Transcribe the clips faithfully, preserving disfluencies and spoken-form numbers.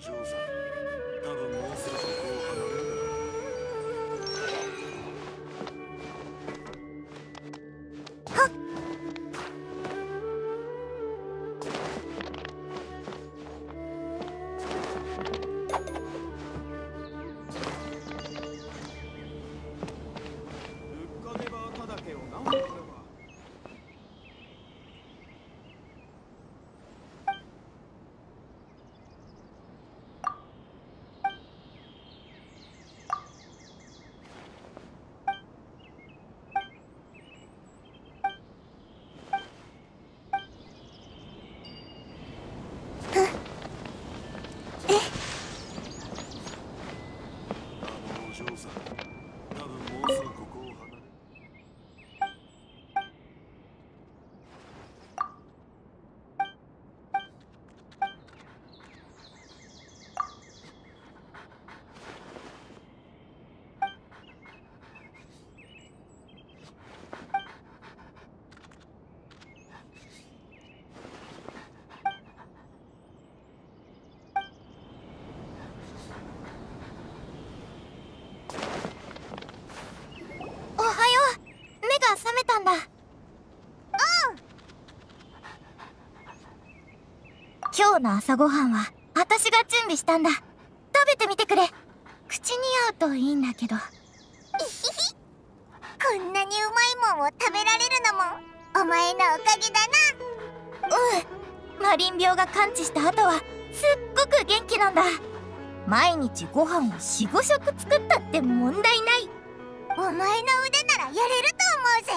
嬢さん、多分もうすぐここを離れる。 覚めたんだ。うん。今日の朝ごはんは私が準備したんだ。食べてみてくれ。口に合うといいんだけど。 いひひ。こんなにうまいもんを食べられるのもお前のおかげだな。うん。マリン病が完治した後はすっごく元気なんだ。毎日ご飯をよん、ご食作ったって問題ない。 お前の腕ならやれると思うぜ。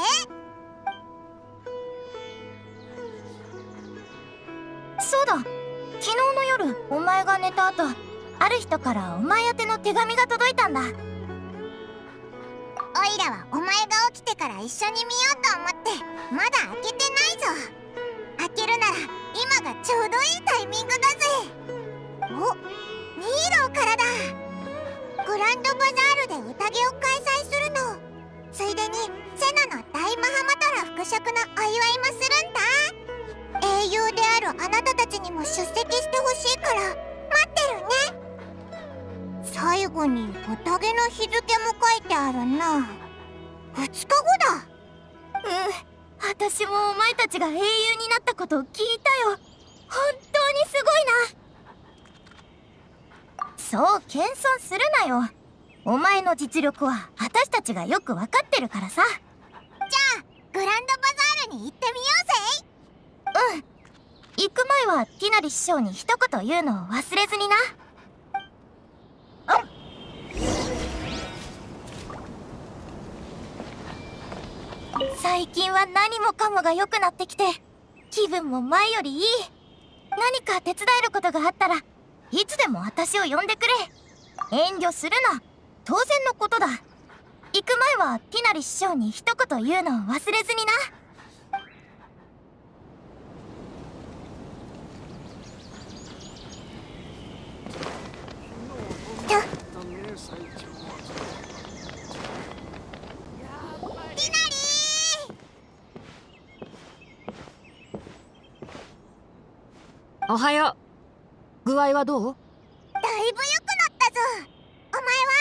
そうだ、昨日の夜お前が寝た後、ある人からお前宛ての手紙が届いたんだ。 おいらはお前が起きてから一緒に見ようと思ってまだ開けてないぞ。開けるなら今がちょうどいいタイミングだぜ。お、ミーローからだ。グランドバザールで宴を開催するの。ついでにセナの大マハマトラ復職のお祝いもするんだ。英雄であるあなたたちにも出席してほしいから待ってるね。最後に宴の日付も書いてあるな。ふつかごだ。 うん、私もお前たちが英雄になったことを聞いたよ。本当にすごいな。そう謙遜するなよ。お前の実力は私たちがよくわかってるからさ。 じゃあグランドバザールに行ってみようぜ。うん。行く前はティナリ師匠に一言言うのを忘れずにな。最近は何もかもが良くなってきて気分も前よりいい。何か手伝えることがあったらいつでも私を呼んでくれ。遠慮するな。当然のことだ。行く前はティナリ師匠に一言言うのを忘れずにな。 おはよう。具合はどう？ だいぶ良くなったぞ。お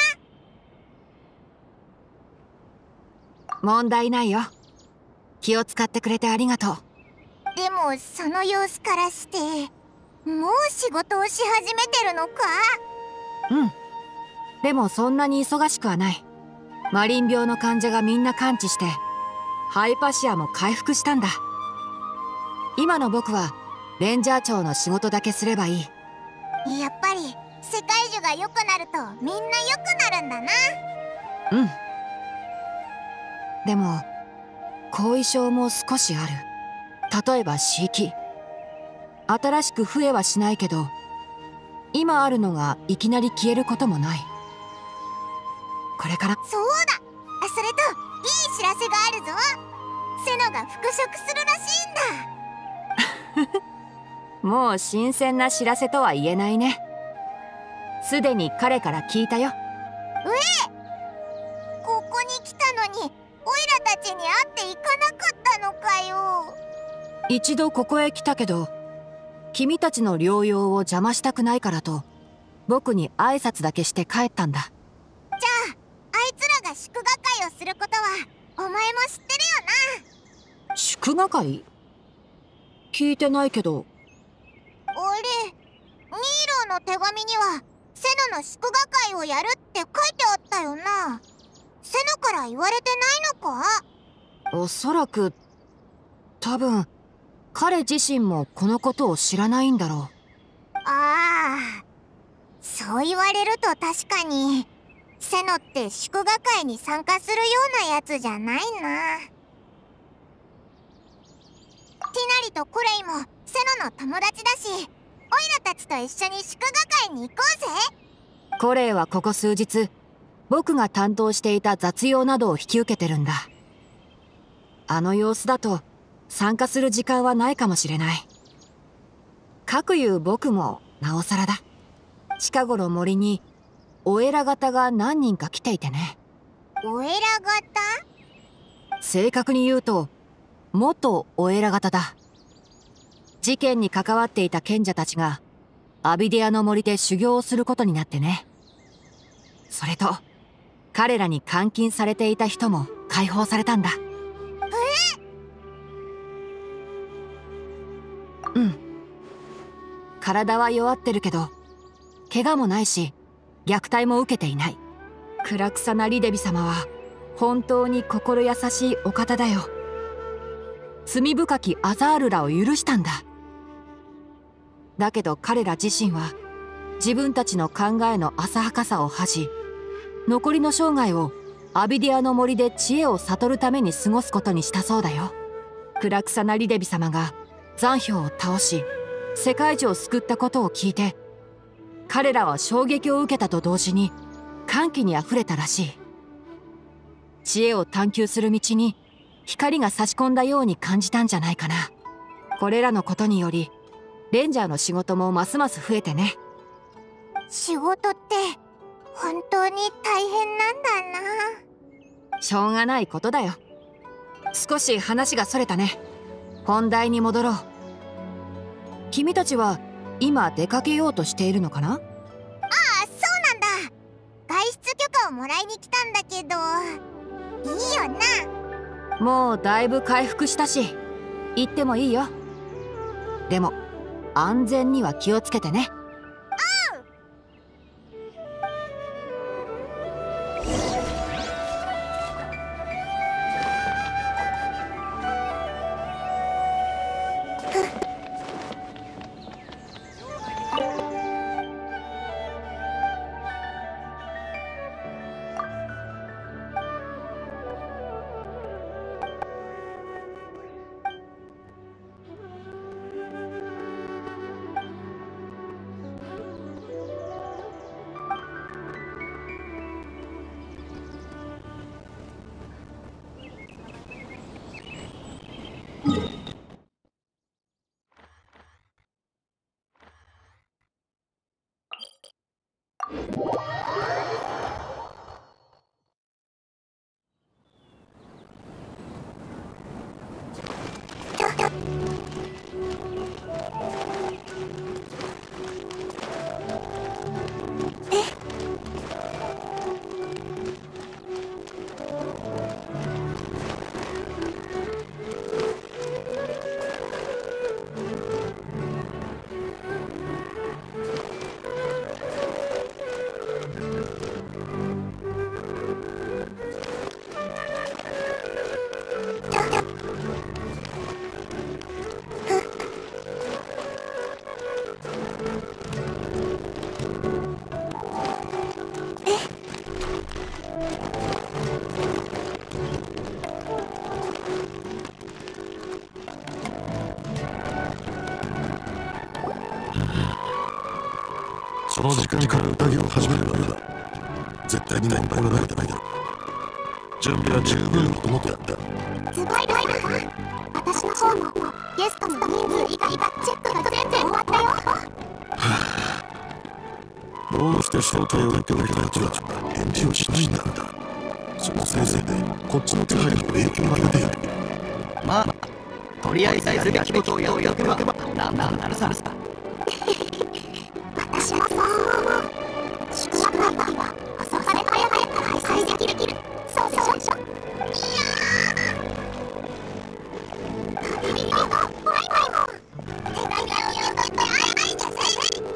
前は？ 問題ないよ。気を使ってくれてありがとう。 でもその様子からしてもう仕事をし始めてるのか？ うん。でもそんなに忙しくはない。マリン病の患者がみんな完治してハイパシアも回復したんだ。今の僕はレンジャー長の仕事だけすればいい。 やっぱり世界中が良くなるとみんな良くなるんだな。 うん。でも後遺症も少しある。例えば刺激。新しく増えはしないけど今あるのがいきなり消えることもない。これからそうだ。それといい知らせがあるぞ。セノが復職するらしいんだ。 もう新鮮な知らせとは言えないね。すでに彼から聞いたよ。 ええ、ここに来たのにオイラたちに会っていかなかったのかよ。 一度ここへ来たけど君たちの療養を邪魔したくないからと僕に挨拶だけして帰ったんだ。 じゃああいつらが祝賀会をすることはお前も知ってるよな。 祝賀会？聞いてないけど。 俺、ニーローの手紙にはセノの祝賀会をやるって書いてあったよな。セノから言われてないのか？ おそらく多分彼自身もこのことを知らないんだろう。 ああ、そう言われると確かにセノって祝賀会に参加するようなやつじゃないな。ティナリとコレイもセノの友達だし、オイラたちと一緒に祝賀会に行こうぜ。 コレイはここ数日僕が担当していた雑用などを引き受けてるんだ。あの様子だと参加する時間はないかもしれない。かくいう僕もなおさらだ。近頃森にお偉方が何人か来ていてね。 お偉方？ 正確に言うと元お偉方だ。事件に関わっていた賢者たちがアビディアの森で修行をすることになってね。それと彼らに監禁されていた人も解放されたんだ。うん。体は弱ってるけど怪我もないし虐待も受けていない。クラクサナ・リデビ様は本当に心優しいお方だよ。罪深きアザールらを許したんだ。だけど彼ら自身は自分たちの考えの浅はかさを恥じ、残りの生涯をアビディアの森で知恵を悟るために過ごすことにしたそうだよ。クラクサナ・リデビ様が残氷を倒し世界中を救ったことを聞いて、彼らは衝撃を受けたと同時に歓喜にあふれたらしい。知恵を探求する道に光が差し込んだように感じたんじゃないかな。これらのことによりレンジャーの仕事もますます増えてね。 仕事って本当に大変なんだな。 しょうがないことだよ。少し話がそれたね。本題に戻ろう。君たちは今出かけようとしているのかな？ ああ、そうなんだ。外出許可をもらいに来たんだけど、いいよな。 もうだいぶ回復したし行ってもいいよ。でも安全には気をつけてね。 その時間から宴を始めるわけだ。絶対に問題はないだないだろう。準備は十分整ってやった。 ズバイライブ私の方もゲストの人数以外がチェックが全然終わったよ。 どうして正体を受けた人たちは返事をしないんだ。そのせいぜいでこっちの手配にも影響が出ている。 まあとりあえずやるべきことをやっておけばなんなんなるさるさ。 私もそう思う。 は細さで早々から開催できる。そうでしょ。いやー旅人が怖い怖いも手紙を読んでて愛じゃぜ。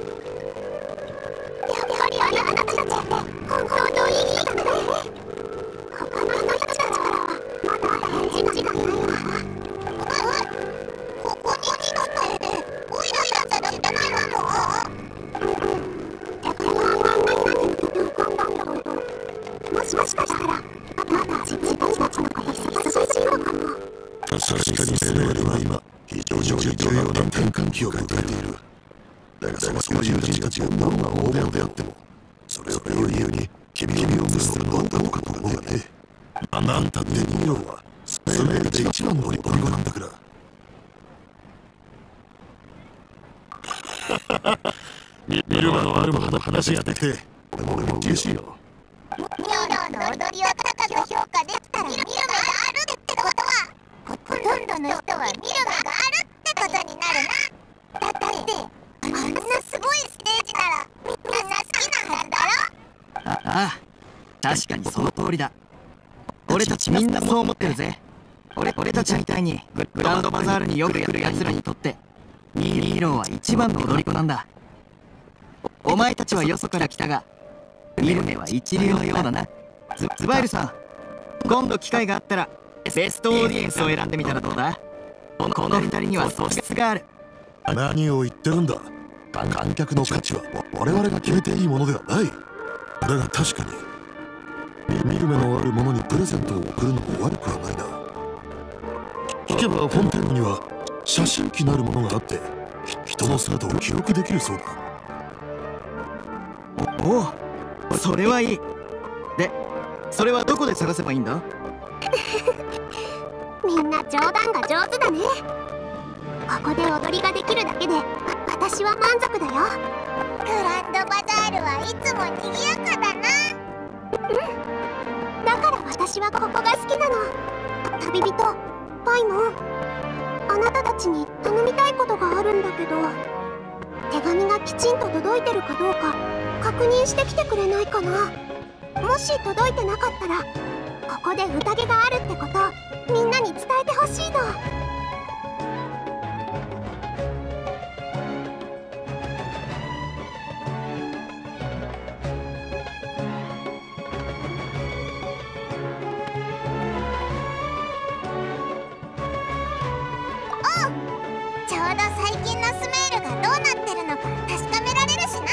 やっぱりあなたたちって本当にいい人だね。他の人たちからはまだ返事がないわ。ここに来たっておいらいらじゃ出てないわもう。手紙は何々に浮かんだんだろうと。もしかしたらまだ自分たちのことに忙しいのかも。 確かにセレールは今非常に重要な転換期を迎えている。だがその友人たちがどんな大手であってもそれを理由に君を無視するのはどうかと思うがね。あんたってニーロンはセレールで一番のオリゴなんだから。ミルマのアルバムの話ができて俺も俺も嬉しいよ。 ニョロの踊りを高く評価できたらミルマがあるってことはほとんどの人はミルマがあるってことになるな。だってあんなすごいステージならみんな好きなはずだろ。 ああ、確かにその通りだ。俺たちみんなそう思ってるぜ。俺俺たちみたいにグランドバザールによく来る奴らにとってニーローは一番の踊り子なんだ。お, お前たちはよそから来たが見る目は一流のようだな。ズ, ズバイルさん、今度機会があったらベストオーディエンスを選んでみたらどうだ。この二人には素質がある。 何を言ってるんだ。観客の価値は我々が決めていいものではない。だが確かに見る目のある者にプレゼントを贈るのも悪くはないな。聞けばフォンテンには写真機なるものがあって人の姿を記録できるそうだ。 おお、それはいい。で、それはどこで探せばいいんだ。 みんな冗談が上手だね。ここで踊りができるだけで私は満足だよ。グランドバザールはいつも賑やかだな。うん、だから私はここが好きなの。旅人パイモン、あなたたちに頼みたいことがあるんだけど、手紙がきちんと届いてるかどうか確認してきてくれないかな。もし届いてなかったらここで宴があるってことみんなに伝えてほしいの。ちょうど最近のスメールがどうなってるのか確かめられるしな。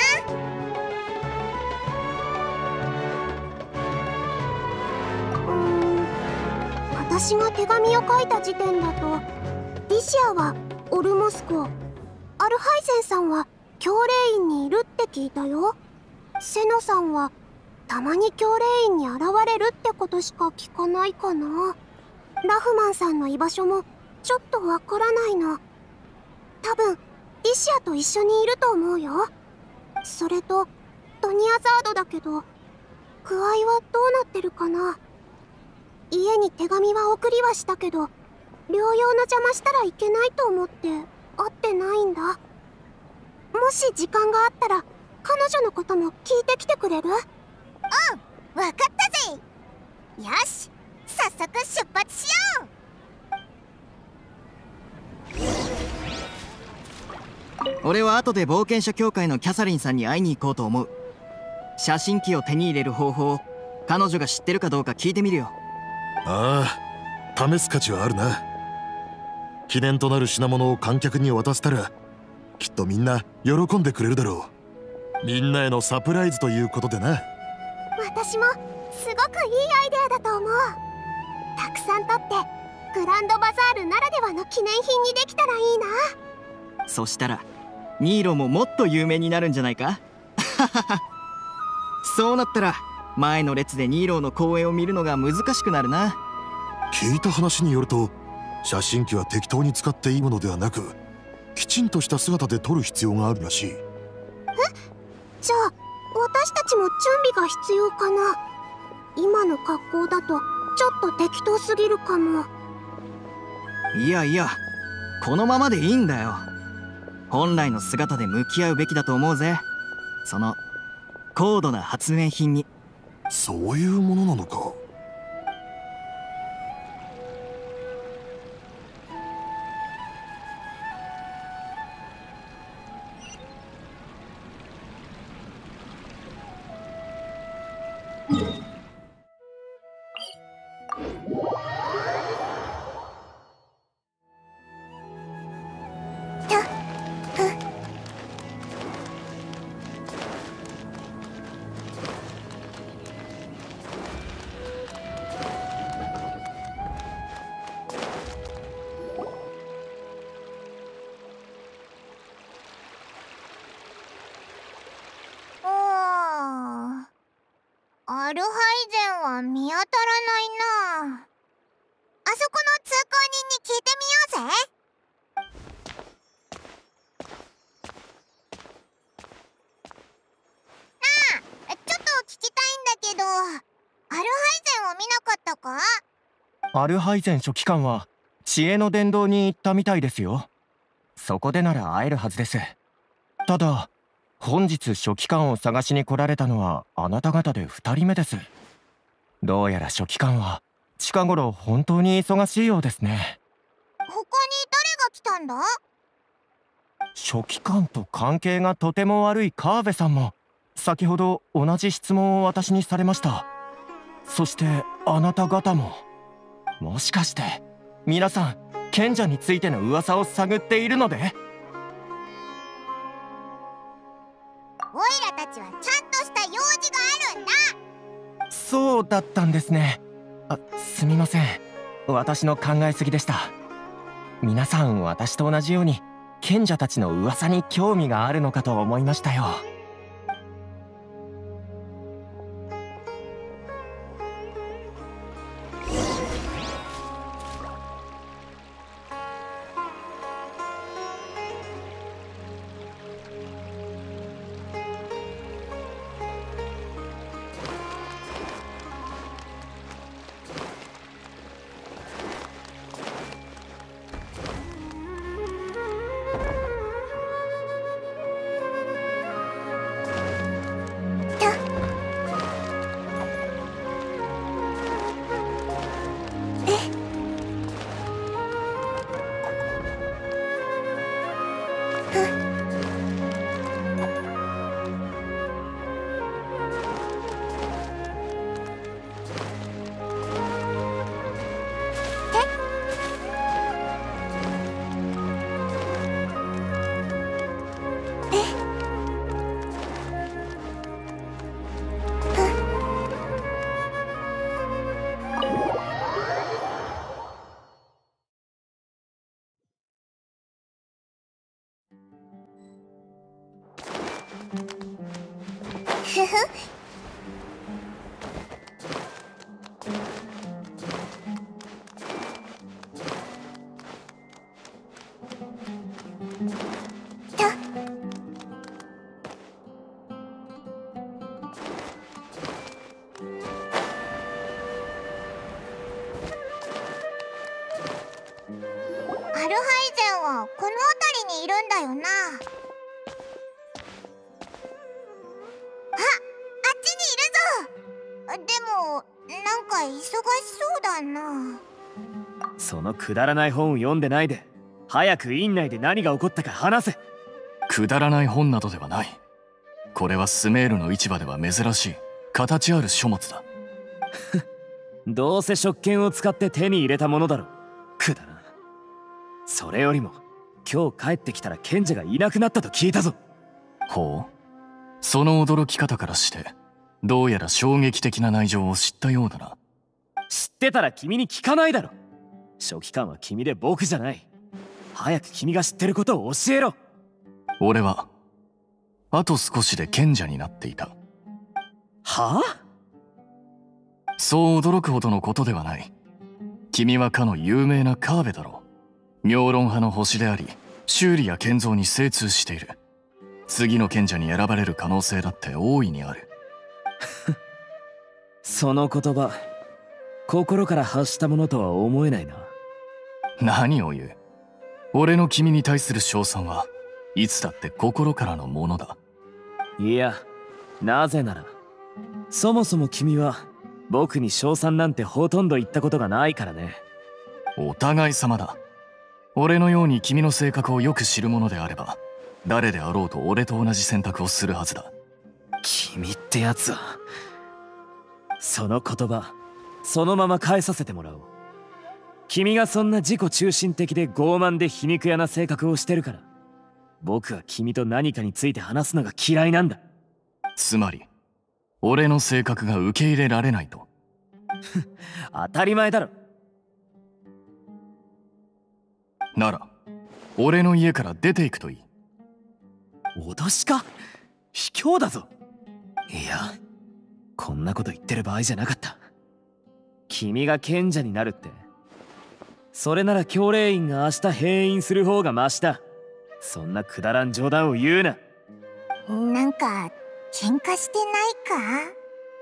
うーん、私が手紙を書いた時点だとディシアはオルモスコ、アルハイゼンさんは教令院にいるって聞いたよ。セノさんはたまに教令院に現れるってことしか聞かないかな。ラフマンさんの居場所もちょっとわからないの。多分ディシアと一緒にいると思うよ。それとドニアザードだけど具合はどうなってるかな。家に手紙は送りはしたけど療養の邪魔したらいけないと思って会ってないんだ。もし時間があったら彼女のことも聞いてきてくれる？うん、わかったぜ。よし、早速出発しよう。 俺は後で冒険者協会のキャサリンさんに会いに行こうと思う。写真機を手に入れる方法を彼女が知ってるかどうか聞いてみるよ。 ああ、試す価値はあるな。記念となる品物を観客に渡したらきっとみんな喜んでくれるだろう。みんなへのサプライズということでな。 私もすごくいいアイデアだと思う。たくさん撮ってグランドバザールならではの記念品にできたらいいな。 そしたらニーロももっと有名になるんじゃないか。そうなったら前の列でニーロの公演を見るのが難しくなるな。 聞いた話によると写真機は適当に使っていいものではなくきちんとした姿で撮る必要があるらしい。え、 じゃあ私たちも準備が必要かな。今の格好だとちょっと適当すぎるかも。 いやいや、このままでいいんだよ。本来の姿で向き合うべきだと思うぜ。その高度な発明品に。 そういうものなのか。 アルハイゼンは見当たらないな。あそこの通行人に聞いてみようぜ。なあ、ちょっと聞きたいんだけど、アルハイゼンを見なかったか？ アルハイゼン書記官は知恵の殿堂に行ったみたいですよ。そこでなら会えるはずです。ただ本日書記官を探しに来られたのはあなた方でふたりめです。どうやら書記官は近頃本当に忙しいようですね。 他に誰が来たんだ？ 書記官と関係がとても悪い川辺さんも先ほど同じ質問を私にされました。そしてあなた方も。もしかして皆さん賢者についての噂を探っているので？ オイラたちはちゃんとした用事があるんだ。 そうだったんですね。あ、すみません。私の考えすぎでした。皆さん私と同じように賢者たちの噂に興味があるのかと思いましたよ。 ふふ。アルハイゼンはこの辺りにいるんだよな。あ、あっちにいるぞ。でもなんか忙しそうだな。 そのくだらない本を読んでないで早く院内で何が起こったか話せ。 くだらない本などではない。これはスメールの市場では珍しい形ある書物だ。 どうせ食券を使って手に入れたものだろ。くだらん。それよりも今日帰ってきたら賢者がいなくなったと聞いたぞ。 ほう。その驚き方からしてどうやら衝撃的な内情を知ったようだな。 知ってたら君に聞かないだろ。書記官は君で僕じゃない。早く君が知ってることを教えろ。 俺はあと少しで賢者になっていた。 はあ？ そう驚くほどのことではない。君はかの有名なカーベだろう。妙論派の星であり修理や建造に精通している。次の賢者に選ばれる可能性だって大いにある。 その言葉心から発したものとは思えないな。 何を言う。俺の君に対する称賛はいつだって心からのものだ。 いやなぜならそもそも君は僕に称賛なんてほとんど言ったことがないからね。 お互い様だ。俺のように君の性格をよく知る者であれば誰であろうと俺と同じ選択をするはずだ。 君ってやつは。その言葉そのまま返させてもらおう。君がそんな自己中心的で傲慢で皮肉屋な性格をしてるから僕は君と何かについて話すのが嫌いなんだ。 つまり俺の性格が受け入れられないと。 当たり前だろ。 なら俺の家から出ていくといい。 脅しか？卑怯だぞ。いやこんなこと言ってる場合じゃなかった。君が賢者になるってそれなら教令員が明日閉院する方がマシだ。そんなくだらん冗談を言うな。 なんか喧嘩してないか？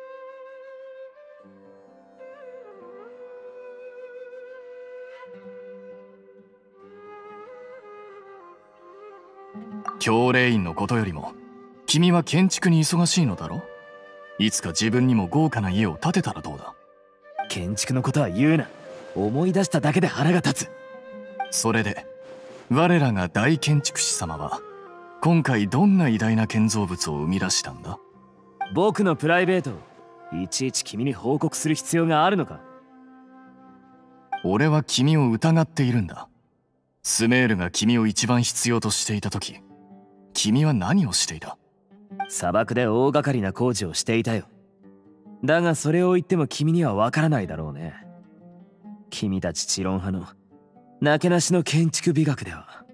教令員のことよりも君は建築に忙しいのだろ。いつか自分にも豪華な家を建てたらどうだ。 建築のことは言うな。思い出しただけで腹が立つ。 それで我らが大建築士様は今回どんな偉大な建造物を生み出したんだ？ 僕のプライベートをいちいち君に報告する必要があるのか？ 俺は君を疑っているんだ。スメールが君を一番必要としていた時君は何をしていた？ 砂漠で大掛かりな工事をしていたよ。だがそれを言っても君にはわからないだろうね。君たちチロン派のなけなしの建築美学では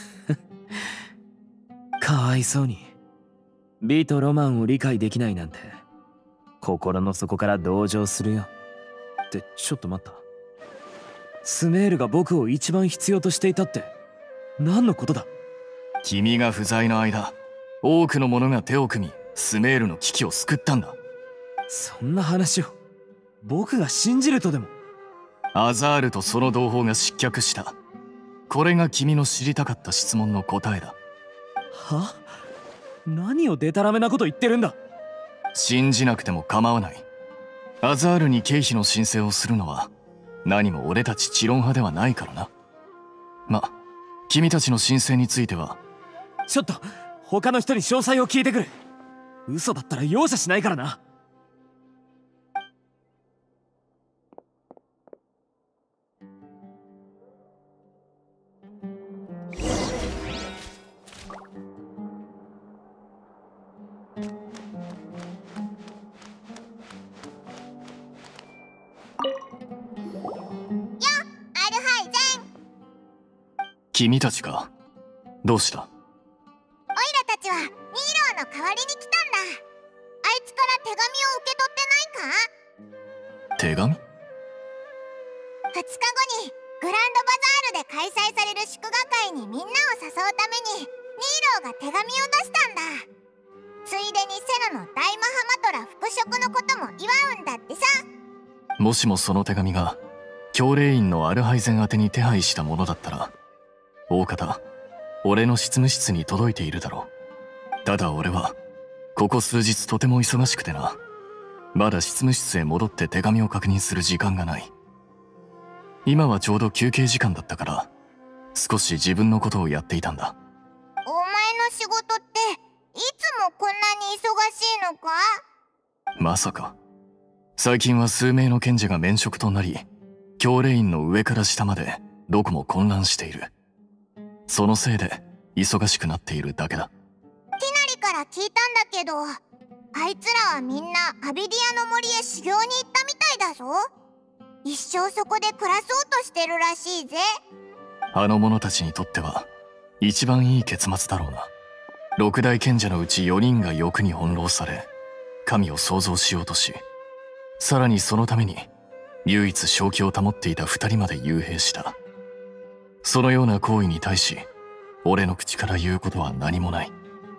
かわいそうに美とロマンを理解できないなんて心の底から同情するよ。ってちょっと待った。スメールが僕を一番必要としていたって何のことだ？ 君が不在の間多くの者が手を組みスメールの危機を救ったんだ。 そんな話を僕が信じるとでも？ アザールとその同胞が失脚した。これが君の知りたかった質問の答えだ。 は？何をデタラメなこと言ってるんだ？ 信じなくても構わない。アザールに経費の申請をするのは何も俺たちチロン派ではないからな。ま、君たちの申請についてはちょっと他の人に詳細を聞いてくる。嘘だったら容赦しないからな。 君たちか。どうした？ オイラたちはニーローの代わりに来たんだ。あいつから手紙を受け取ってないか？ 手紙？ ふつかごにグランドバザールで開催される祝賀会にみんなを誘うためにニーローが手紙を出したんだ。ついでにセノの大マハマトラ復職のことも祝うんだってさ。 もしもその手紙が教令員のアルハイゼン宛てに手配したものだったら大方俺の執務室に届いているだろう。ただ俺はここ数日とても忙しくてな。まだ執務室へ戻って手紙を確認する時間がない。今はちょうど休憩時間だったから少し自分のことをやっていたんだ。 お前の仕事っていつもこんなに忙しいのか？ まさか。最近は数名の賢者が免職となり教令員の上から下までどこも混乱している。そのせいで忙しくなっているだけだ。 ティナリから聞いたんだけどあいつらはみんなアビディアの森へ修行に行ったみたいだぞ。一生そこで暮らそうとしてるらしいぜ。 あの者たちにとっては一番いい結末だろうな。六大賢者のうちよにんが欲に翻弄され神を創造しようとし、さらにそのために唯一正気を保っていた二人まで幽閉した。そのような行為に対し俺の口から言うことは何もない。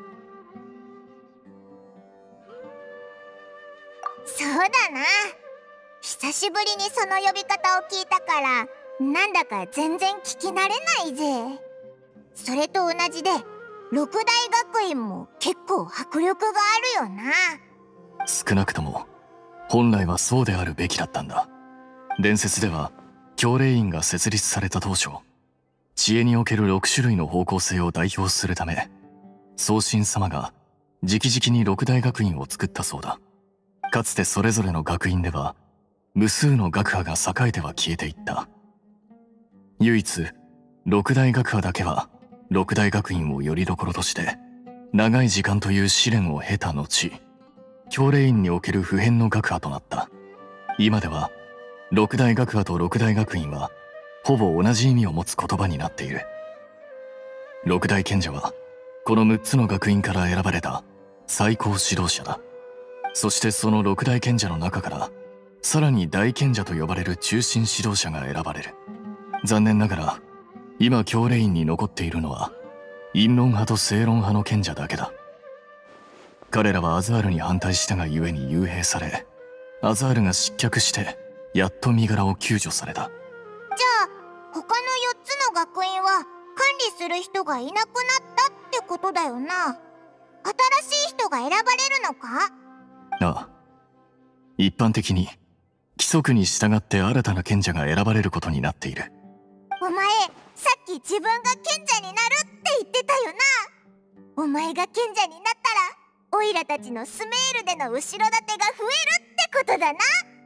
そうだな。久しぶりにその呼び方を聞いたからなんだか全然聞き慣れないぜ。それと同じで六大学院も結構迫力があるよな。 少なくとも本来はそうであるべきだったんだ。伝説では教令院が設立された当初、知恵におけるろく種類の方向性を代表するため、宗神様が直々に六大学院を作ったそうだ。かつてそれぞれの学院では無数の学派が栄えては消えていった。唯一六大学派だけは六大学院をよりどころとして長い時間という試練を経た後、教令院における不変の学派となった。今では六大学派と六大学院はほぼ同じ意味を持つ言葉になっている。六大賢者はこのむっつの学院から選ばれた最高指導者だ。そしてその六大賢者の中からさらに大賢者と呼ばれる中心指導者が選ばれる。残念ながら今教令院に残っているのは陰論派と正論派の賢者だけだ。彼らはアザールに反対したがゆえに幽閉され、アザールが失脚してやっと身柄を救助された。 じゃあ他のよっつの学院は管理する人がいなくなったってことだよな。新しい人が選ばれるのか？ ああ、一般的に規則に従って新たな賢者が選ばれることになっている。 お前さっき自分が賢者になるって言ってたよな。お前が賢者になったらオイラたちのスメールでの後ろ盾が増えるってことだな。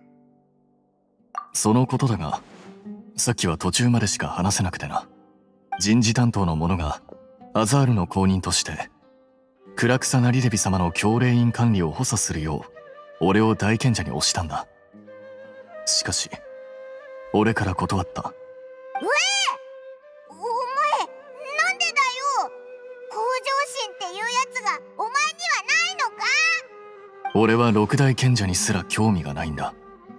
そのことだが、さっきは途中までしか話せなくてな。人事担当の者がアザールの後任としてクラクサナリレビ様の教令院管理を補佐するよう俺を大賢者に推したんだ。しかし俺から断った。 うえお前なんでだよ。向上心っていうやつがお前にはないのか？ 俺は六大賢者にすら興味がないんだ。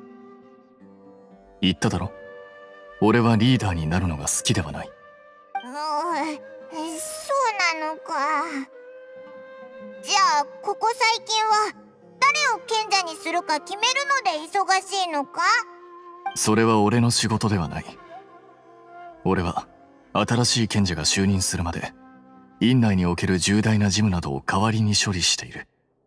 言っただろ、俺はリーダーになるのが好きではない。 うん、そうなのか。じゃあここ最近は誰を賢者にするか決めるので忙しいのか？ それは俺の仕事ではない。俺は新しい賢者が就任するまで院内における重大な事務などを代わりに処理している。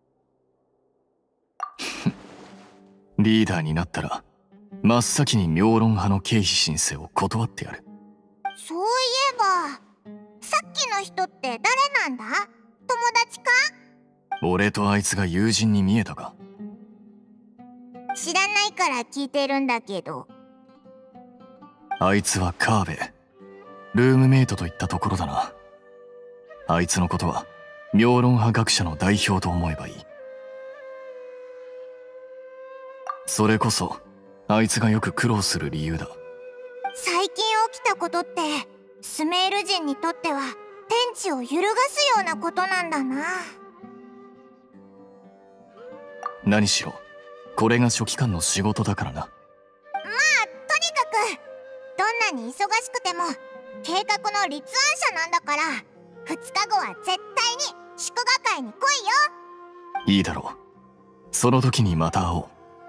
リーダーになったら真っ先に妙論派の経費申請を断ってやる。 そういえばさっきの人って誰なんだ？友達か？ 俺とあいつが友人に見えたか？ 知らないから聞いてるんだけど。 あいつはカーベ、ルームメイトといったところだな。あいつのことは妙論派学者の代表と思えばいい。それこそあいつがよく苦労する理由だ。 最近起きたことってスメール人にとっては天地を揺るがすようなことなんだな。 何しろこれが書記官の仕事だからな。 まあとにかくどんなに忙しくても計画の立案者なんだからふつかごは絶対に祝賀会に来いよ。 いいだろう、その時にまた会おう。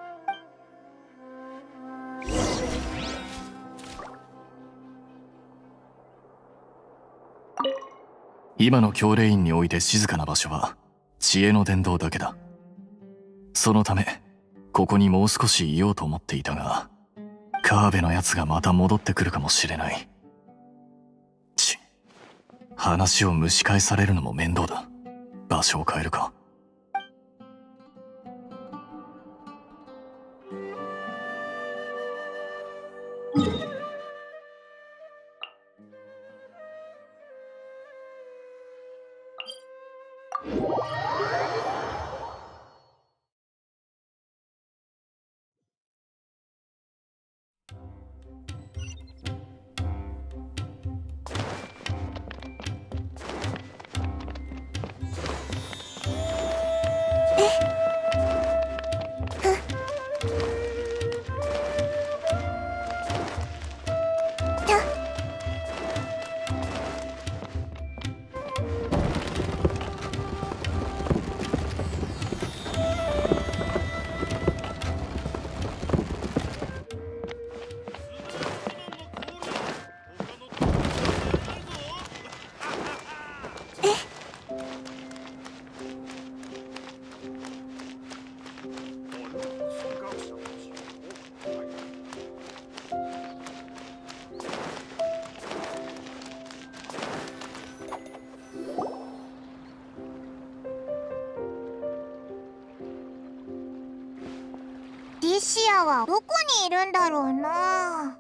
今の教令院において静かな場所は知恵の伝道だけだ。そのためここにもう少しいようと思っていたが、カーベのやつがまた戻ってくるかもしれない。ち、話を蒸し返されるのも面倒だ。場所を変えるか。 おシアはどこにいるんだろうな。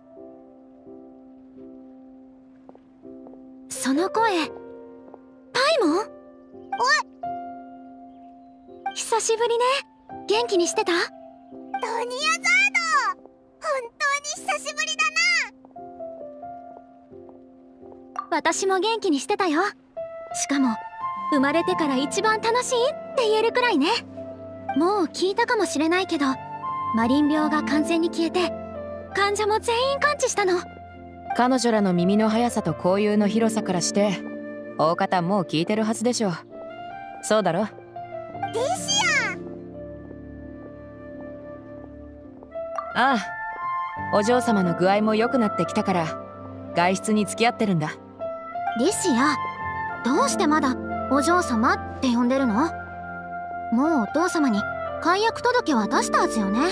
その声、パイモン？おい、久しぶりね。元気にしてた？ ドニアザード、本当に久しぶりだな。 私も元気にしてたよ。しかも生まれてから一番楽しいって言えるくらいね。もう聞いたかもしれないけど、マリン病が完全に消えて患者も全員完治したの。 彼女らの耳の速さと交友の広さからして大方もう聞いてるはずでしょう。そうだろ？ リシア。ああ、お嬢様の具合も良くなってきたから外出に付き合ってるんだ。 リシア、どうしてまだお嬢様って呼んでるの？もうお父様に解約届は出したはずよね。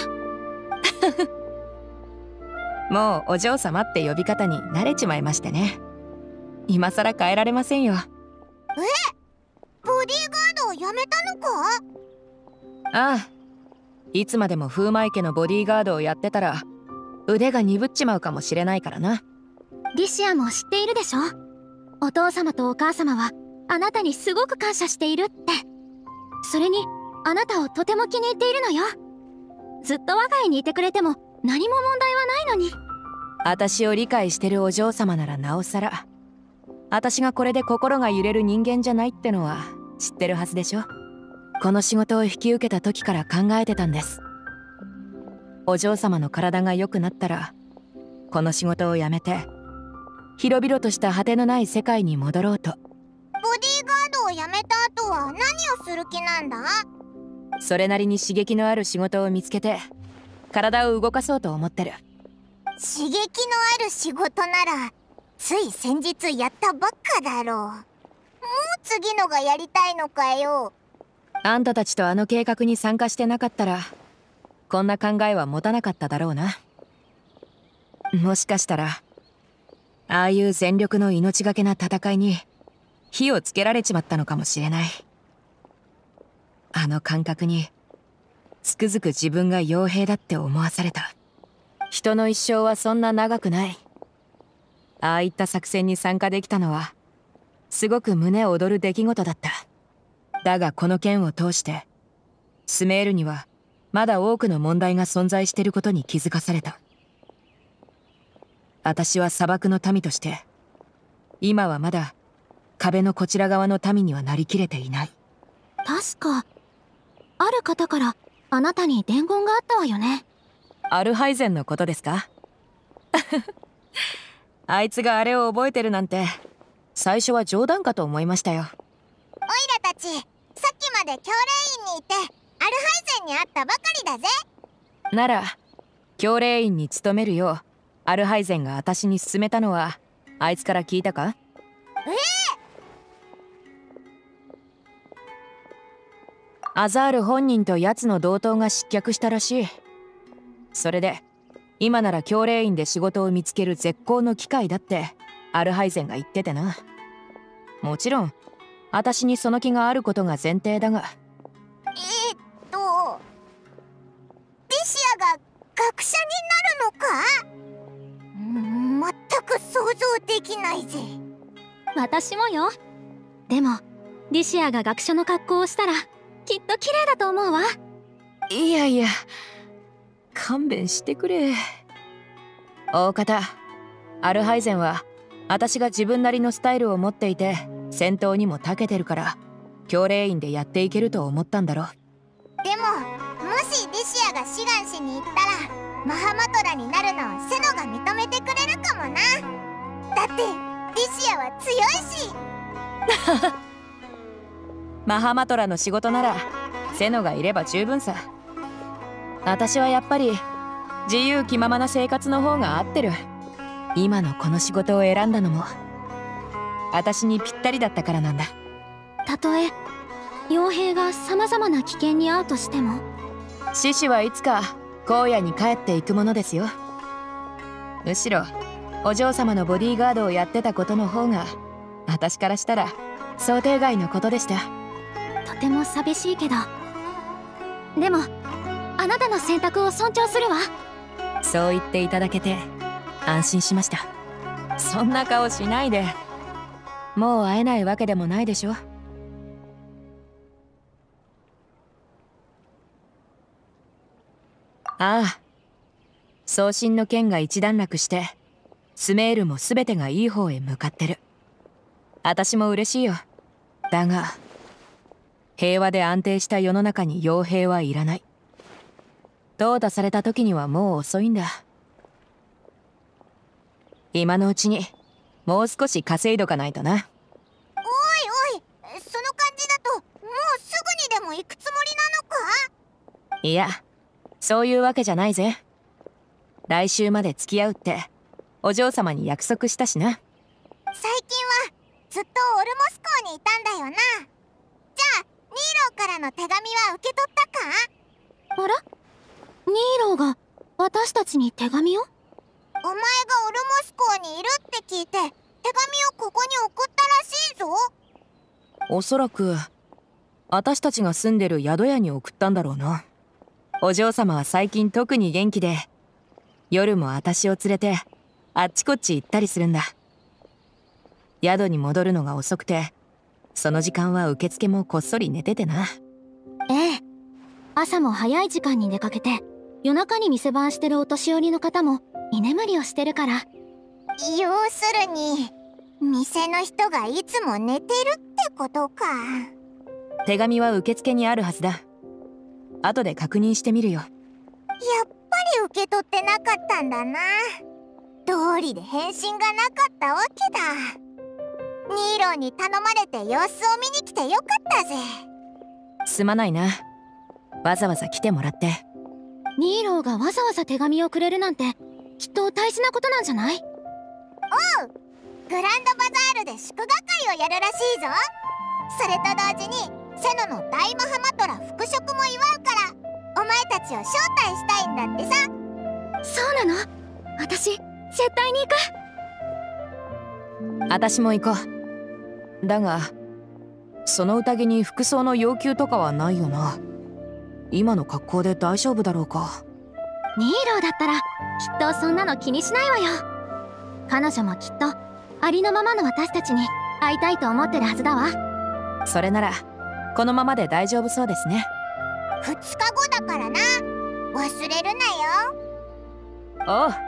もうお嬢様って呼び方に慣れちまいましてね。今さら変えられませんよ。 え、ボディーガードをやめたのか？ ああ、いつまでも風魔池のボディーガードをやってたら腕が鈍っちまうかもしれないからな。 リシアも知っているでしょ。お父様とお母様はあなたにすごく感謝しているって。それにあなたをとても気に入っているのよ。ずっと我が家にいてくれても何も問題はないのに。 私を理解してるお嬢様ならなおさら、私がこれで心が揺れる人間じゃないってのは知ってるはずでしょ。この仕事を引き受けた時から考えてたんです。お嬢様の体が良くなったらこの仕事を辞めて広々とした果てのない世界に戻ろうと。 ボディーガードをやめた後は何をする気なんだ？ それなりに刺激のある仕事を見つけて体を動かそうと思ってる。 刺激のある仕事ならつい先日やったばっかだろう。もう次のがやりたいのかよ。 あんたたちとあの計画に参加してなかったらこんな考えは持たなかっただろうな。もしかしたらああいう全力の命がけな戦いに火をつけられちまったのかもしれない。あの感覚につくづく自分が傭兵だって思わされた。人の一生はそんな長くない。ああいった作戦に参加できたのはすごく胸躍る出来事だった。だがこの件を通してスメールにはまだ多くの問題が存在していることに気づかされた。私は砂漠の民として今はまだ壁のこちら側の民にはなりきれていない。 確かある方からあなたに伝言があったわよね。 アルハイゼンのことですか？あいつがあれを覚えてるなんて最初は冗談かと思いましたよ。 オイラたちさっきまで教令院にいてアルハイゼンに会ったばかりだぜ。 なら教令院に勤めるようアルハイゼンが私に勧めたのはあいつから聞いたか？ ええ、 アザール本人と奴の同等が失脚したらしい。それで今なら教令院で仕事を見つける絶好の機会だってアルハイゼンが言っててな。もちろん私にその気があることが前提だが。 えー、っとリシアが学者になるのか？全く想像できないぜ。 私もよ。でもリシアが学者の格好をしたらきっと綺麗だと思うわ。 いやいや勘弁してくれ。大方アルハイゼンは私が自分なりのスタイルを持っていて戦闘にも長けてるから教令院でやっていけると思ったんだろ。 でももしリシアが志願しに行ったらマハマトラになるのをセノが認めてくれるかもな。だってリシアは強いし。 マハマトラの仕事ならセノがいれば十分さ。私はやっぱり自由気ままな生活の方が合ってる。今のこの仕事を選んだのも私にぴったりだったからなんだ。 たとえ傭兵がさまざまな危険に遭うとしても獅子はいつか荒野に帰っていくものですよ。むしろお嬢様のボディーガードをやってたことの方が私からしたら想定外のことでした。 とても寂しいけど、でもあなたの選択を尊重するわ。 そう言っていただけて安心しました。そんな顔しないで。もう会えないわけでもないでしょ。ああ、送信の件が一段落してスメールも全てがいい方へ向かってる。私も嬉しいよ。だが平和で安定した世の中に傭兵はいらない。淘汰された時にはもう遅いんだ。今のうちにもう少し稼いどかないとな。 おいおい、その感じだともうすぐにでも行くつもりなのか？ いや、そういうわけじゃないぜ。来週まで付き合うってお嬢様に約束したしな。 最近はずっとオルモス港にいたんだよな。じゃあニーローからの手紙は受け取ったか？ あら？ニーローが私たちに手紙を？ お前がオルモス港にいるって聞いて手紙をここに送ったらしいぞ。 おそらく私たちが住んでる宿屋に送ったんだろうな。お嬢様は最近特に元気で夜も私を連れてあっちこっち行ったりするんだ。宿に戻るのが遅くてその時間は受付もこっそり寝ててな。 ええ、朝も早い時間に出かけて夜中に店番してるお年寄りの方も居眠りをしてるから。 要するに店の人がいつも寝てるってことか。 手紙は受付にあるはずだ。後で確認してみるよ。 やっぱり受け取ってなかったんだな。道理で返信がなかったわけだ。ニーローに頼まれて様子を見に来てよかったぜ。 すまないな、わざわざ来てもらって。 ニーローがわざわざ手紙をくれるなんてきっと大事なことなんじゃない？ おう、グランドバザールで祝賀会をやるらしいぞ。それと同時にセノの大マハマトラ復職も祝うからお前たちを招待したいんだってさ。 そうなの？私絶対に行く。 私も行こう。だがその宴に服装の要求とかはないよな。今の格好で大丈夫だろうか。 ニーローだったらきっとそんなの気にしないわよ。彼女もきっとありのままの私たちに会いたいと思ってるはずだわ。 それならこのままで大丈夫そうですね。 ふつかごだからな、忘れるなよ。 おう。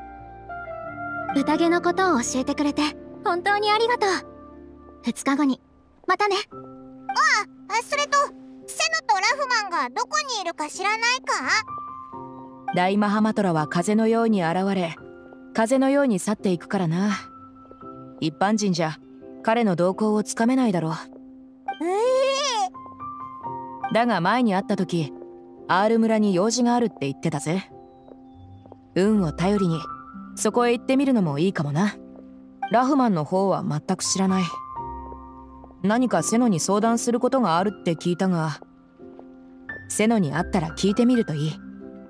宴のことを教えてくれて本当にありがとう。ふつかごにまたね。 ああ、それとセノとラフマンがどこにいるか知らないか？ 大マハマトラは風のように現れ風のように去っていくからな。一般人じゃ彼の動向をつかめないだろう。 ええー、だが前に会った時アール村に用事があるって言ってたぜ。運を頼りにそこへ行ってみるのもいいかもな。ラフマンの方は全く知らない。何かセノに相談することがあるって聞いたが、セノに会ったら聞いてみるといい。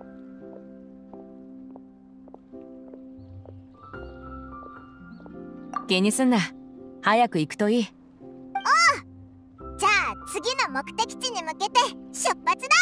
気にすんな、早く行くといい。 おう、じゃあ次の目的地に向けて出発だ。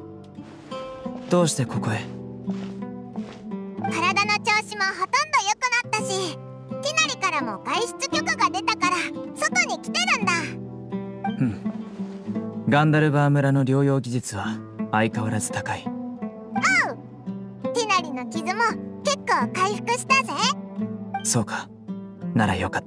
どうしてここへ？ 体の調子もほとんど良く出許可が出たから外に来てるんだ。 うん。ガンダルバー村の療養技術は相変わらず高い。 おう、ティナリの傷も結構回復したぜ。 そうか、ならよかった。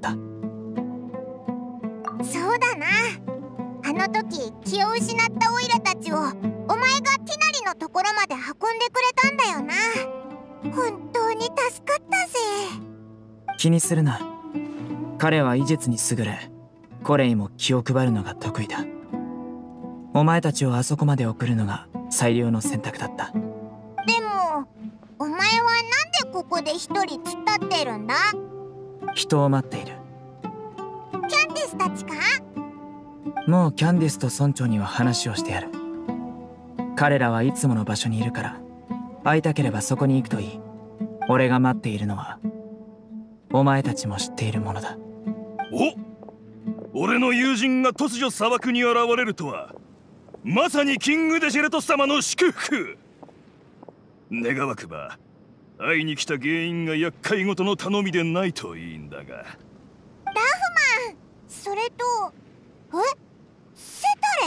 そうだな、あの時気を失ったオイラたちをお前がティナリのところまで運んでくれたんだよな。本当に助かったぜ。 気にするな、彼は医術に優れ、コレイも気を配るのが得意だ。お前たちをあそこまで送るのが最良の選択だった。 でもお前はなんでここで一人突っ立ってるんだ？ 人を待っている。 キャンディスたちか？ もうキャンディスと村長には話をしてやる。彼らはいつもの場所にいるから、会いたければそこに行くといい。俺が待っているのはお前たちも知っているものだ。 お、俺の友人が突如砂漠に現れるとは、まさにキングデシェレト様の祝福。願わくば会いに来た原因が厄介ごとの頼みでないといいんだが。ラフマン、それとえセ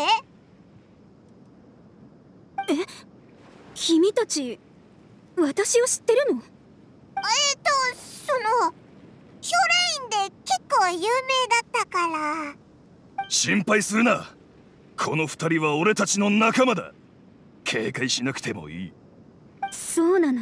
タレ？ え、君たち私を知ってるの？ えっとそのヒョレインで結構有名だったから。 心配するな、この二人は俺たちの仲間だ。警戒しなくてもいい。 そうなの。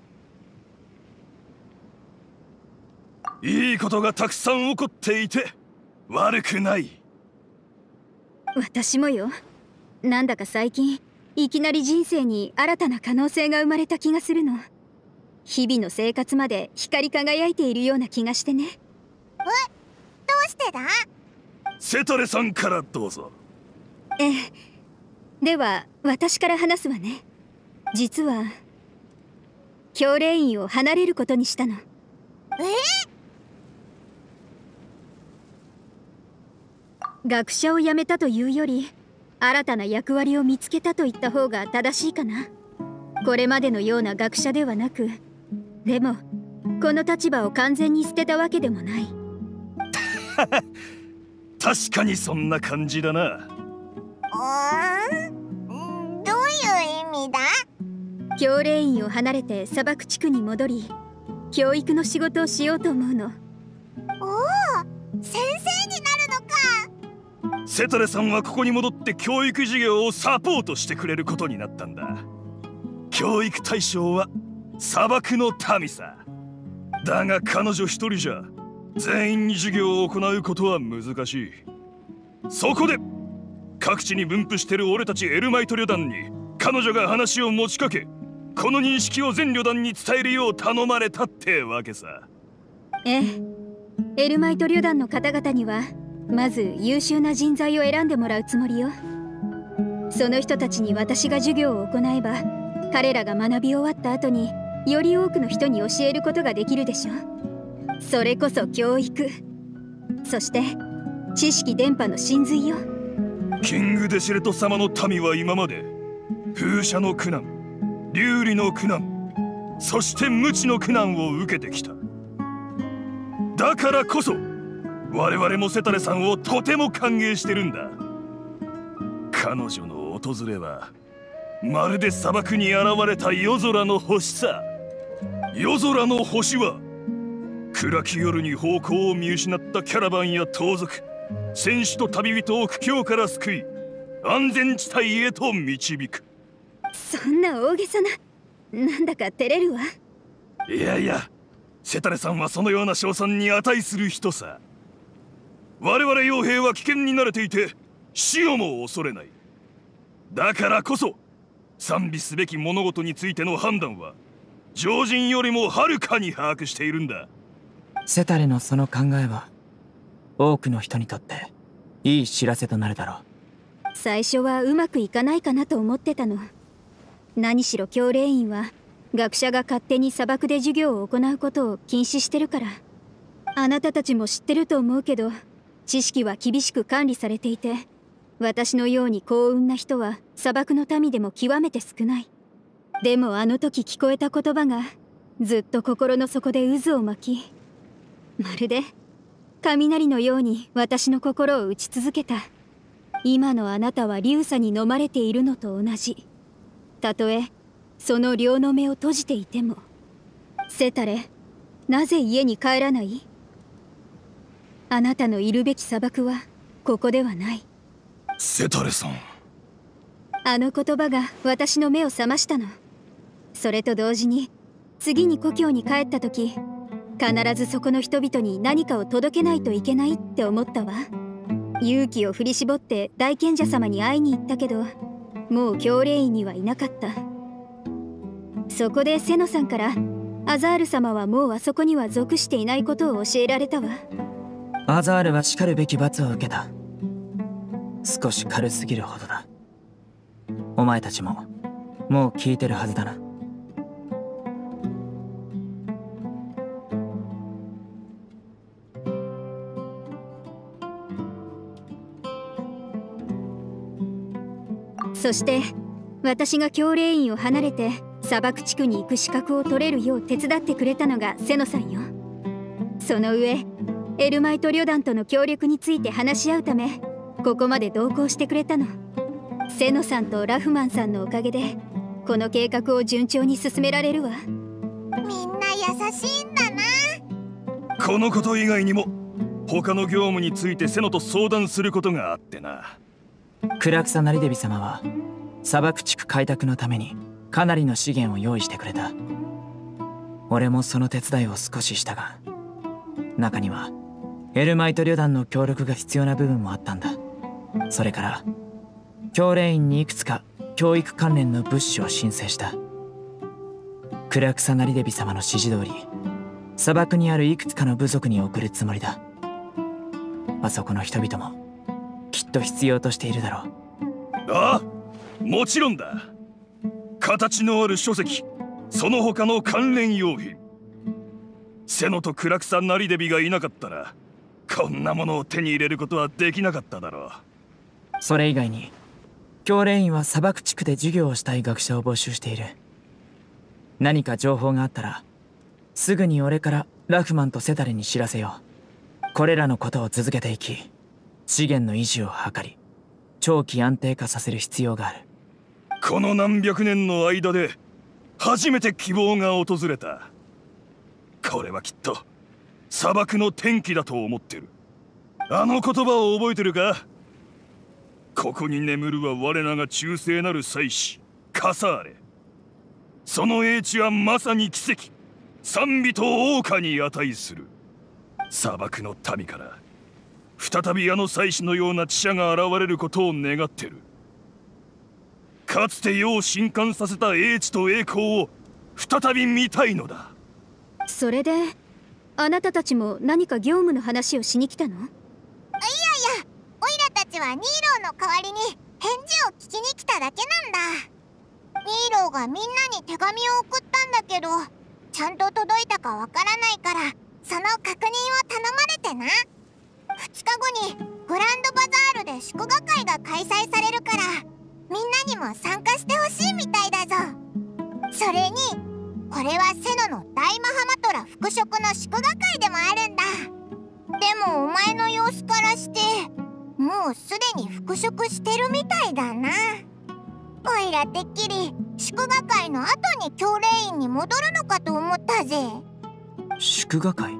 いいことがたくさん起こっていて悪くない。 私もよ。なんだか最近いきなり人生に新たな可能性が生まれた気がするの。日々の生活まで光り輝いているような気がしてね。え、 どうしてだ？ セタレさんからどうぞ。 ええ、では私から話すわね。実は教令院を離れることにしたの。え？学者を辞めたというより、新たな役割を見つけたと言った方が正しいかな。これまでのような学者ではなく、でもこの立場を完全に捨てたわけでもない。 確かにそんな感じだな。 うーん、どういう意味だ？ 教令院を離れて砂漠地区に戻り、教育の仕事をしようと思うの。 おお、先生になるのか。 セタレさんはここに戻って教育事業をサポートしてくれることになったんだ。教育対象は砂漠の民さ。だが彼女一人じゃ全員に授業を行うことは難しい。そこで各地に分布してる俺たちエルマイト旅団に彼女が話を持ちかけ、この認識を全旅団に伝えるよう頼まれたってわけさ。 ええ、エルマイト旅団の方々にはまず優秀な人材を選んでもらうつもりよ。その人たちに私が授業を行えば、彼らが学び終わった後により多くの人に教えることができるでしょ。それこそ教育、そして知識伝播の真髄よ。 キングデシレト様の民は今まで風車の苦難、流理の苦難、そして無知の苦難を受けてきた。だからこそ我々もセタレさんをとても歓迎してるんだ。彼女の訪れはまるで砂漠に現れた夜空の星さ。夜空の星は暗き夜に方向を見失ったキャラバンや盗賊、戦士と旅人を苦境から救い、安全地帯へと導く。 そんな大げさな、なんだか照れるわ。 いやいや、セタレさんはそのような称賛に値する人さ。我々傭兵は危険に慣れていて死をも恐れない。だからこそ賛美すべき物事についての判断は常人よりもはるかに把握しているんだ。 セタレのその考えは多くの人にとっていい知らせとなるだろう。 最初はうまくいかないかなと思ってたの。何しろ教令院は学者が勝手に砂漠で授業を行うことを禁止してるから。あなたたちも知ってると思うけど、知識は厳しく管理されていて、私のように幸運な人は砂漠の民でも極めて少ない。でもあの時聞こえた言葉がずっと心の底で渦を巻き、まるで雷のように私の心を打ち続けた。今のあなたは流砂に飲まれているのと同じ。たとえその両の目を閉じていても。セタレ、なぜ家に帰らない？あなたのいるべき砂漠はここではない。 セタレさん。 あの言葉が私の目を覚ましたの。それと同時に次に故郷に帰った時、必ずそこの人々に何かを届けないといけないって思ったわ。勇気を振り絞って大賢者様に会いに行ったけど、もう教令員にはいなかった。そこでセノさんからアザール様はもうあそこには属していないことを教えられたわ。 アザールはしかるべき罰を受けた。少し軽すぎるほどだ。お前たちももう聞いてるはずだな。 そして私が教令員を離れて砂漠地区に行く資格を取れるよう手伝ってくれたのがセノさんよ。その上エルマイト旅団との協力について話し合うためここまで同行してくれたの。セノさんとラフマンさんのおかげでこの計画を順調に進められるわ。 みんな優しいんだな。 このこと以外にも他の業務についてセノと相談することがあってな。 クラクサナリデビ様は砂漠地区開拓のためにかなりの資源を用意してくれた。俺もその手伝いを少ししたが、中にはエルマイト旅団の協力が必要な部分もあったんだ。それから教令員にいくつか教育関連の物資を申請した。クラクサナリデビ様の指示通り砂漠にあるいくつかの部族に送るつもりだ。あそこの人々もきっと必要としているだろう。 ああ、もちろんだ。形のある書籍、その他の関連用品。セノとクラクサナリデビがいなかったらこんなものを手に入れることはできなかっただろう。 それ以外に教令員は砂漠地区で授業をしたい学者を募集している。何か情報があったらすぐに俺からラフマンとセタレに知らせよう。これらのことを続けていき、資源の維持を図り長期安定化させる必要がある。 この何百年の間で初めて希望が訪れた。これはきっと砂漠の天気だと思ってる。あの言葉を覚えてるか？ここに眠るは我らが忠誠なる祭司カサーレ。その英知はまさに奇跡、賛美と謳歌に値する。砂漠の民から再びあの祭司のような知者が現れることを願ってる。かつて世を震撼させた英知と栄光を再び見たいのだ。 それであなたたちも何か業務の話をしに来たの？いやいや、 オイラたちはニーローの代わりに返事を聞きに来ただけなんだ。ニーローがみんなに手紙を送ったんだけど、ちゃんと届いたかわからないから、その確認を頼まれてな。ふつかごにグランドバザールで祝賀会が開催されるから、みんなにも参加してほしいみたいだぞ。それにこれはセノの大マハマトラ副職の祝賀会でもあるんだ。でもお前の様子からしてもうすでに復職してるみたいだな。おいらてっきり祝賀会の後に教令員に戻るのかと思ったぜ。 祝賀会？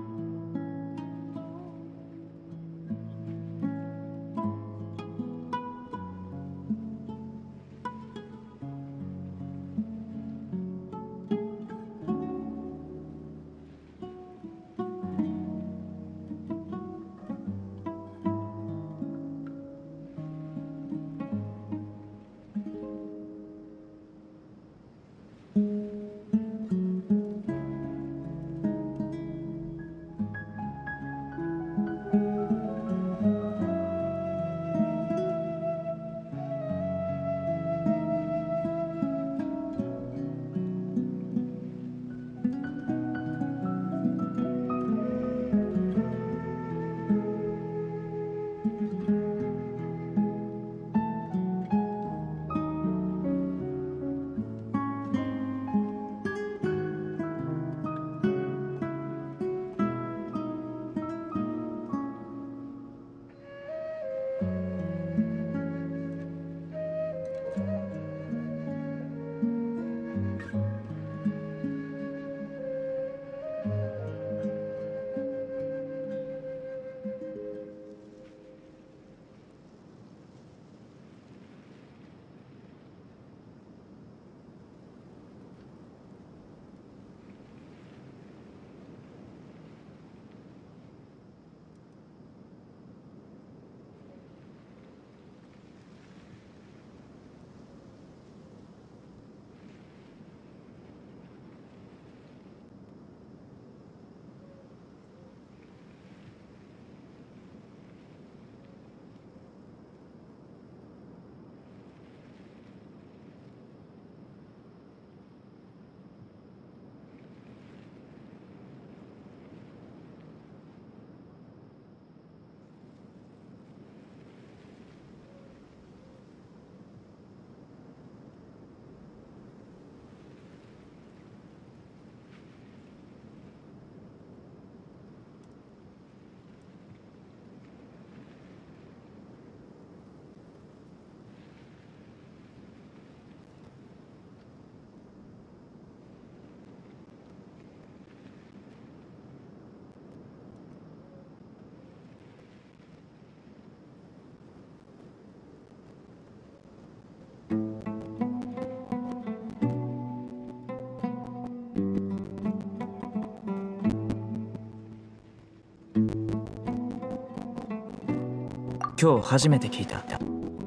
今日初めて聞いた。 テ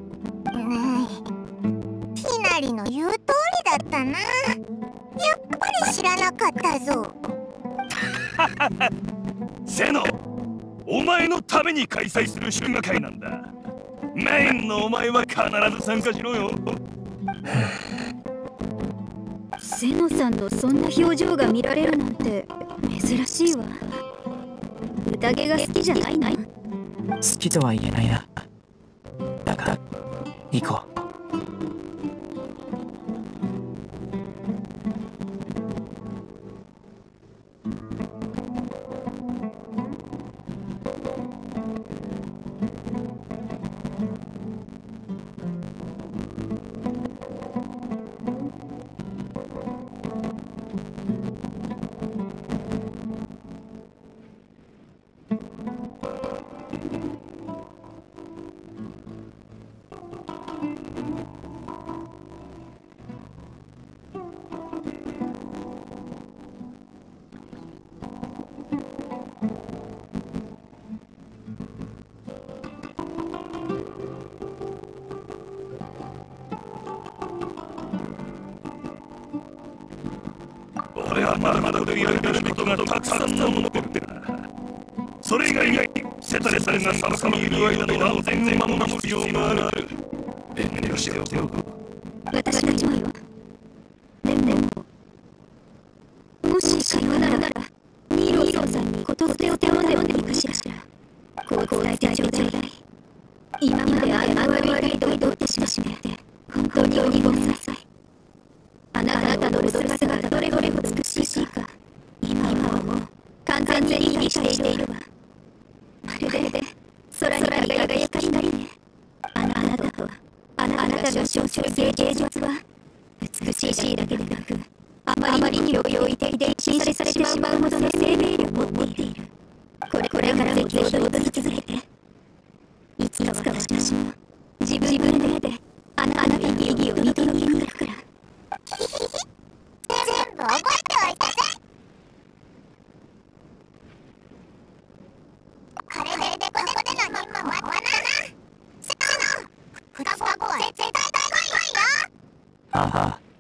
ィナリの言う通りだったな。やっぱり知らなかったぞ。 セノ、お前のために開催する祝賀会なんだ。メインのお前は必ず参加しろよ。 セノさんのそんな表情が見られるなんて珍しいわ。宴が好きじゃないな。 好きとは言えないな。だが行こう。 俺はまだまだ売り上げることがたくさんのもの持ってるな。それ以外にセタレさんが砂漠にいる間の安全を守る必要がある。遠慮しよう。 私たちもよ。でももし可能ならニーローさんにことづてを頼んでもいいかしら。こう伝えてちょうだい。今まであの悪いと言ってしまって本当にごめんなさい。あなたの姿がどれほど美しいか今はもう完全に理解しているわ。まるで空に輝く光ね。あなたとあなたが象徴する芸術は美しいだけでなくあまりに領域的で禁止されてしまうほどの生命力を持っている。これこれからもぜひ踊り続けて。いつか私も自分の目であなたの意義を見届けに行くから。 全部覚えておいたぜ。これでここでの任務終わったな。セノ、双子は絶対来いよ。 はは、